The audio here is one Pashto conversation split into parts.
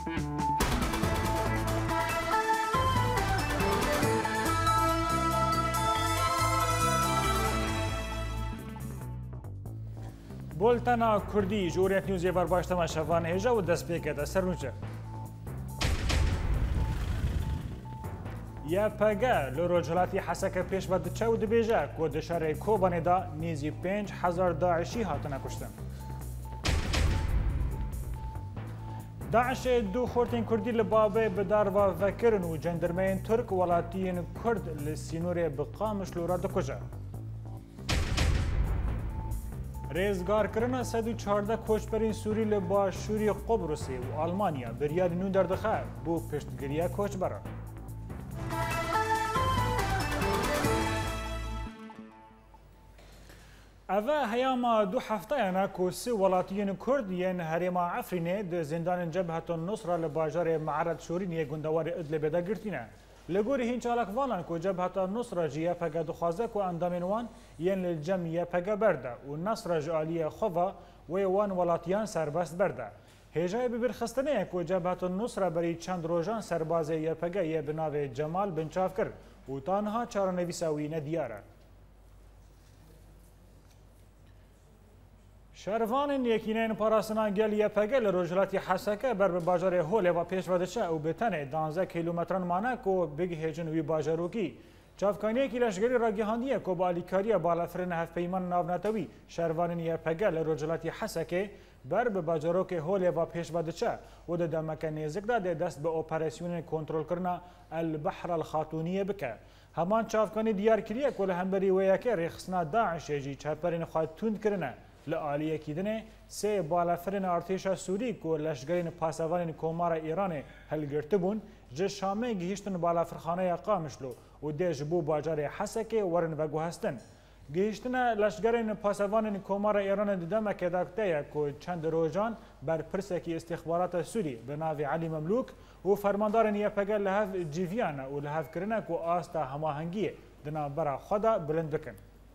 بولتنا کردی جوریت نیوزی برباشتما شوان هجا و دست پیکت سرنوچه یا پگه لروجلاتی حسک پیش بد چه و دبیجه که دشاره کوبانی دا نیزی 5000 داعشی هاتنه کشتن. داعش دو خورتین کردی لبابه بدار و وکرن و جندرمین ترک ولاتین کرد لسینور بقامش لورا دکجه. ریزگار کردن 114 کوچبرین سوری لبا شوری قبرسی و آلمانیا بریاد نون دردخه بو پشتگیری کوچبران. اوه هیاما دو هفته یانا که سی ولاتیین کرد یعن هریما عفرینه ده زندان جبهه النصره لباجار معرض شورینی گندوار ادلب ده گرتینه. لگوری هین چالک والن که جبهه النصره جیه پگه دخوازه که اندامین وان یعن الجمعیه پگه برده و نصر جالیه خواه و وان ولاتیان سربست برده. هجای ببرخستنه که جبهه النصره بری چند روزان سربازه یه پگه یه بناو جمال بنچاف کرد و تانها چارنویساوی ندیاره. شهروان یکینین پاراسنا گل پگل روجلاتی حسکه بر بازار هول و پیش ودشه او بتنه 12 کیلومتران مانکو بگ هجن وی بازاروکی چافکانی کی لشگری راگهاندیه کو بالیکاری بالافرن هف پیمان ناوناتوی شهروان پگل روجلاتی حسکه بر بازاروک هول و پیش ودشه و د مکانیزک د دست به اپراسیون کنترل کرنا البحر الخاتونیه بکه همان چافکانی دیار کلیه کل همبری ویاکه رخصنا داعش جی چپرین خاتون کرنه لعالیه کیدنه سه بالافرین ارتش سوری که لشگرین پاسوان کومار ایران هلگرته بون جه شامه گهشتن بالافرخانه قامشلو و ده جبو باجار حسکه ورن و گوهستن. گهشتن لشگرین پاسوان کومار ایران ددمه که داکته که چند روزان بر پرسکی استخبارات سوری به ناو علی مملوک و فرماندار نیپگل لحف جیویانه و لحف کرنه که آستا هماهنگیه دنا برا خدا بلند بکن.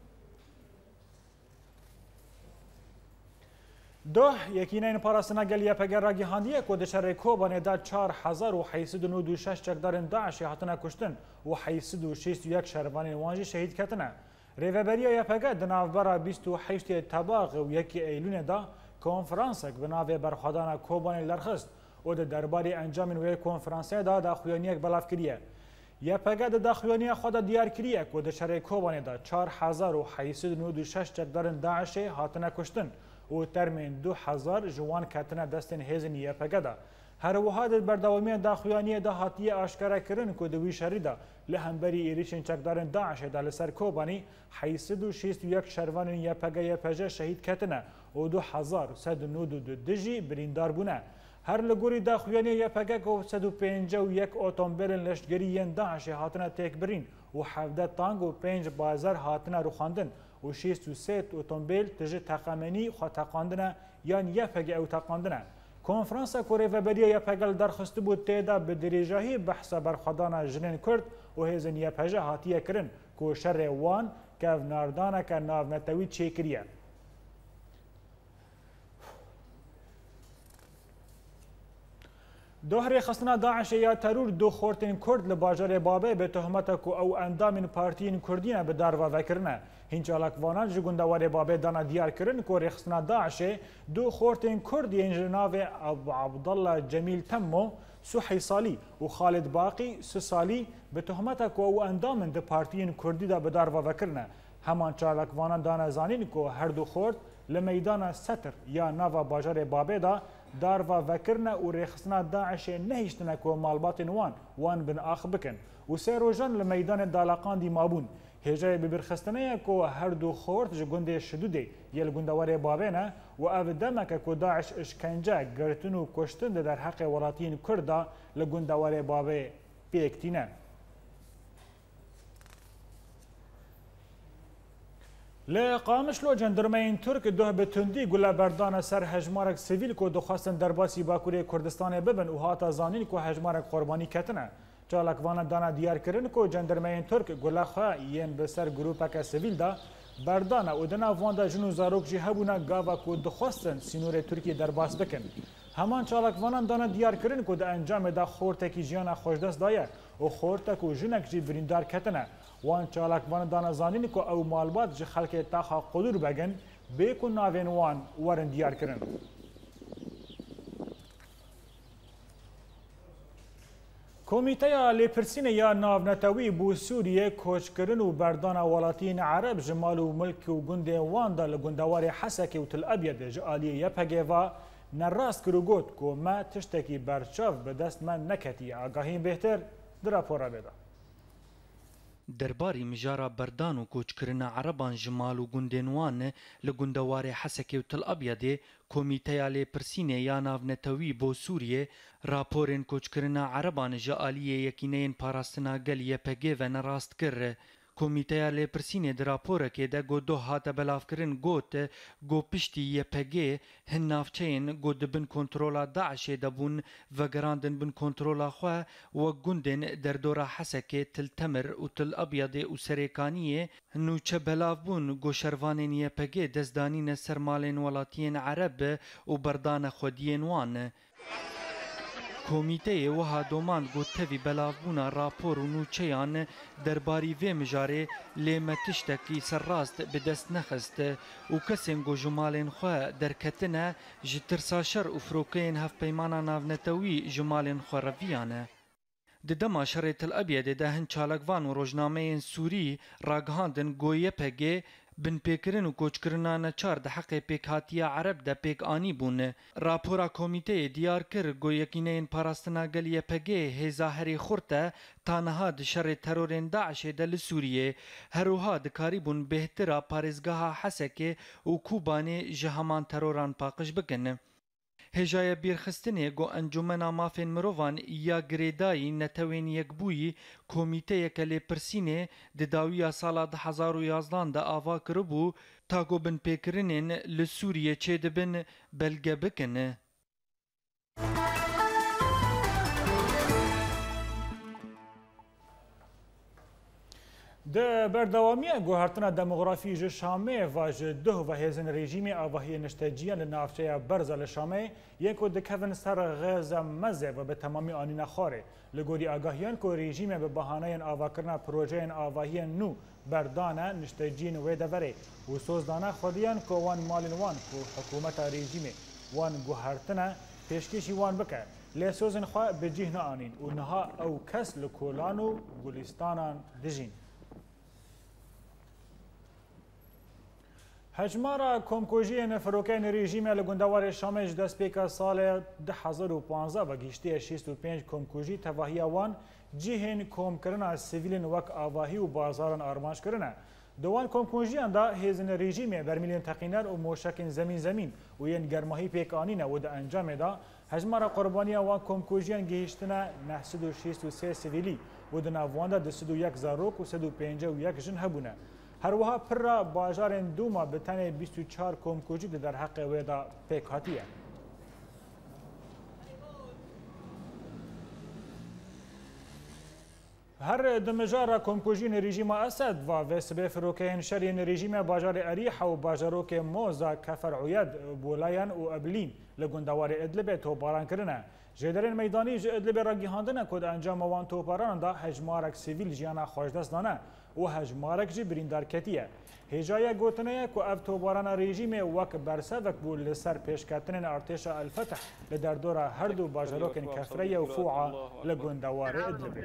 دوه یکینین پاراسنا گلیه پگر راگی هاندیه که دشاره کوبانه دا 4896 چکدارن داعشی هاتنه کشتن و 861 شهروانی وانجی شهید کتنه. ریوبریه یا پگر دناوبرا 28 تباغ و یکی ایلون دا کنفرانسک بناوی برخوادان کوبانه لرخست و ده درباری انجام وی کنفرانسه دا داخویانیک بلاف کریه. یا پگه د داخویانی خود دیار کریه که دشاره کوبانه دا 4896 چکدارن داعشی هاتنه کشتن و ترمین 2000 جوان کتنه دستن هیزن یه پگه دا. هر وحاد بردوامی داخویانی دا حاتیه آشکاره کرن که دوی شری دا لحنبری ایریشن چکدارن داعش دا لسر کوبانی 861 شروان یه پگه شهید کتنه و 2192 دجی بریندار بونه. هر لگوری داخویانی یه پگه که 151 اتومبیل لشتگری ین داعش هاتنه تک برین و 17 تانگ و 5 بازار هاتنه رو خواندن و 63 اتومبیل تجه تقامنی خوا تقاندنه یان یه پگه او تقاندنه. کنفرانس کوری و بریه یه پگل درخست بود تیدا به دریجاهی بحث برخوادان جنین کرد و هیزن یه پگه هاتیه کرن که شر وان که ناردانه که ناونتوی چه کریه. دوهری خستنا داعش یا ترور دو خورتین کرد لباجار بابه به تهمت که او اندامین پارتین کردینه به دار و وکرنه. هین چالکوانان جگوندوار بابه دانا دیار کرن که رخصنا داعش دو خورتین کرد ین جناو عبدالله جمیل تمو 3 سالی و خالد باقی 3 سالی به تهمت که او اندامین ده پارتین کردی دا به دار و وکرنه. همان چالکوانان دانا زانین که هر دو خورد لمیدان ستر یا ناو باجار بابه دا دار و وکرنه و رخصنا داعش نهیشتنه که مالبات وان بن آخ بکن و 3 روزان لمیدان دالاقان دی مابون. هجای ببرخستنه که هر دو خورد جگنده شدوده یل گندوار بابه نه و او دمکه که داعش اشکنجه گرتن و کشتن در حق ولاتین کرده لگندوار بابه پیکتینه. لقامشلو جندرمین ترک دوه به تندی گله بردان سر هجمارک سیویل که دخواستن درباسی باکوری کردستان ببن و هاتا زانین که هجمارک قربانی کتنه. چالکوان دانا دیار کرن که جندرمین ترک گله خواه ین به سر گروپک سیویل دا بردانه و دنا واندا جنو زاروک جی هبونا گاوا که دخواستن سینور ترکی درباس بکن. همان چالاکوانان دانه دیار کرن که ده انجام ده خورتکی جیان خوشدست دایه و خورتک و جنک جی بریندار کتنه وان چالاکوان دانه زانین که او مالبات جی خلق تاخا قدر بگن بیکن ناوین وان ورن دیار کرن. کمیته لیپرسین یا ناونتوی بو سوریه کوچکرن و بردان ولاتین عرب جمال و ملک و گند وان دا لگندوار حسکی و تل ابید جالیه یپگه و نراست کرو گوت که ما تشتکی برچاو به دست من نکتی آگاهین بهتر در راپورا بده. درباری مجارا بردان و کوچکرنا عربان جمال و گندنوان لگندوار حسکی و تل ابیده کمیته لیپرسینه یا ناونتوی بو سوریه راپورین کوچکرنا عربان جالیه یکینین پاراستنا گل یپگه و نراست کر کمیته لیپرسینه در راپوره که ده گو دو هات بلاف کرن گوت گو پشتی یپگه هن نافچین گو دبن کنترولا داعش دبون و گراندن بن کنترولا خواه و گندن در دورا حسکه تل تمر و تل ابیاده و سریکانیه هنو چه بلاف بون گو شروانین یپگه دزدانین سرمالین ولاتین عرب و بردان خودین وان کمیته وها دومان گوتوی بلاوبونا راپور و نوچیان درباری وی مجاره لیمه تشتکی سرراست به دست نخست و کسین گو جمالین خواه درکتنه جترساشر و فروکین هف پیمانا ناونتوی جمالین خواه رویانه. ددما شرط الابيض ده هن چالکوان و روزنامه سوری راگهاندن گویه پگه بن پیکرن و کوچکرنا نچار ده حق پیکاتیا عرب ده پیک آنی بون راپورا کمیته دیار کر گویکینین پاراستنا گلیه پگه هزاهری خورته تانها ده شر ترورین داعش ده لسوریه هروها ده کاری بون بهترا پارزگاه حسکه و کوبانه جهمان تروران پاقش بکنه. هجای بیرخستنه گو انجمنا مافین مروان یا گریدایی نتوین یکبویی کمیته یک لیپرسینه ده داویا سالا 2011 ده آوا کربو تا گو بن پیکرنین لسوریه چه ده بن بلگه بکنه. ده بردوامی گوهرتنا دموغرافی ج شامه و ج ده و هزن رژیم آواهی نشتجیان لنافچه برزل شامه یکو دکوین سر غز مزه و به تمامی آنین خاره لگوری آگاهیان که رژیم به بحانه آوا کرنا پروژه آواهی نو بردانه نشتجین و دوره و سوزدانه خودیان که وان مالین وان که حکومت رژیم وان گوهرتنا پیشکشی وان بکر لیسوزن خواه بجیه نآنین و نها او کس لکولان و گلستانان دجین. هجمارا کمکوژی نفروکین رژیم لگندوار شامش دست پیکا سال 2015 و گیشتی 65 کمکوژی تواهی وان جیهن کم کرنا سیویلین وک آواهی و بازاران آرمانش کرنه. دوان کمکوژیان دا هزن رژیم برمیلین تقینر و موشکین زمین و ین گرماهی پیک آنینه و دا انجام دا هجمارا قربانی وان کمکوژیان گیشتنه 963 سیویلی و دا نوان دا 201 زاروک و 151 جن هبونه. هر وها پر باجار دوما به تنه 24 کمکوژی در حق ویدا پیک هاتیه. هر دمجار کمکوژین رژیم اسد و وسبه فروکین شرین رژیم باجار اریح و باجاروک موزا کفر عید بولاین و ابلین لگندوار ادلب توپاران کرنه. جدرین میدانی ج ادلب را گیهاندنه کد انجام وان توپاران دا هجمارک سیویل جیانا خوشدست دانه و هجمارک جی بریندار کتیه. هجای گوتنه که اف توباران رژیم وک برسوک بول لسر پیشکتنین ارتش الفتح لدر دورا هر دو باجاروکن کفریه و فوعا لگندوار ادلبه.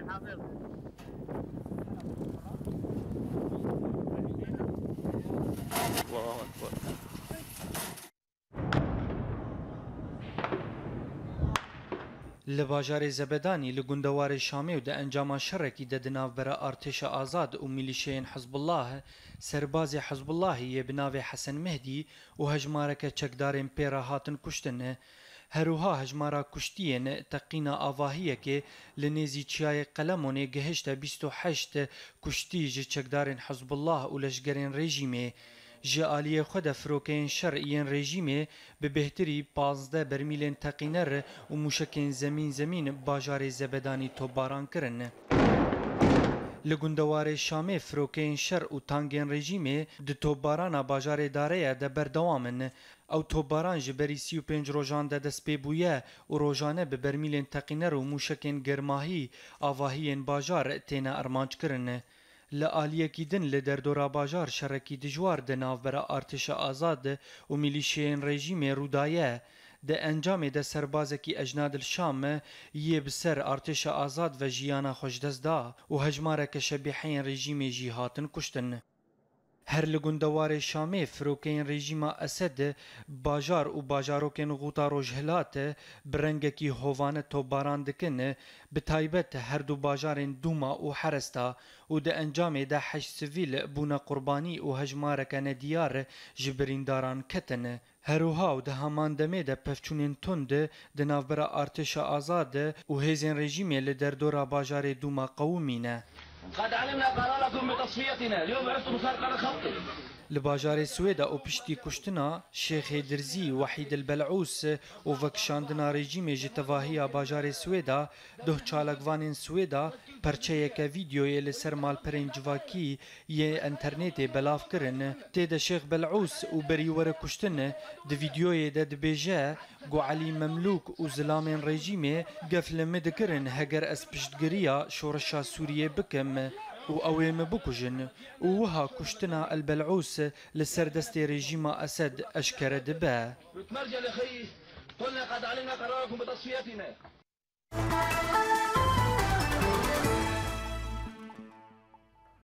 لباجار زبدانی لگندوار شامی و ده انجام شرکی ده دناو برا ارتش آزاد و میلیشین حزب الله سرباز حزب الله یه بناو حسن مهدی و هجمارک چکدارین پیرا هاتن کشتن هروها هجمارا کشتین تقینا آواهیه که لنیزی چیای قلمونه گهشت 28 کشتی جه چکدارین حزب الله و لشگرین رژیمه جالیه خود فروکین شرعین رژیمه به بهتری 15 برمیلین تقینر و موشکین زمین باجار زبدانی توباران کرن. لگندوار شامه فروکین شر و تانگین رژیمه ده توباران باجار داره ده بردوامن او توباران جبری 35 روژان ده دست پی بویه و روژانه به برمیلین تقینر و موشکین گرماهی آواهین باجار تینا ارمانج کرن. لآلیکی دن لدردورا باجار شرکی دجوار ده ناوبرا ارتش آزاد و میلیشین رژیم رودایه ده انجام ده سربازکی اجناد الشام یه بسر ارتش آزاد و جیانا خوش دست دا و هجمارک شبیحین رژیم جیهاتن کشتن. هر لگندوار شامی فروکین رژیم اسد باجار و باجاروکین غوطا روجهلات برنگکی هوان توباران دکن به تایبت هر دو باجارین دوما و حرستا و ده انجام ده 8 سویل بونا قربانی و هجمارکن دیار جبرین داران کتن. هروها و ده همان دمه ده پفچونین تند ده نافبرا ارتش آزاد و هیزین رژیمی لدردورا باجار دوما قومینه. قد علمنا قراركم بتصفيتنا اليوم عرفتم مسار خطي لباجار سويدا او پشتی کشتنا شیخ درزی وحید البلعوس و وکشاندنا رژیم جتواهی باجار سويدا ده چالکوانین سويدا پرچه یک ویدیوی لسر مال پرنجواکی یه انترنت بلاف کرن تیده شیخ بلعوس و بریور کشتن ده ویدیوی ده دبیجه گو علی مملوک و زلامین رژیم گفل مدکرن هگر از پشتگریا شورشا سوریه بکم و اویم بکجن و وها کشتنا البلعوس لسر دست رژیم اسد اشکر دبه. قلنا قد علمنا قراركم بتصفيتنا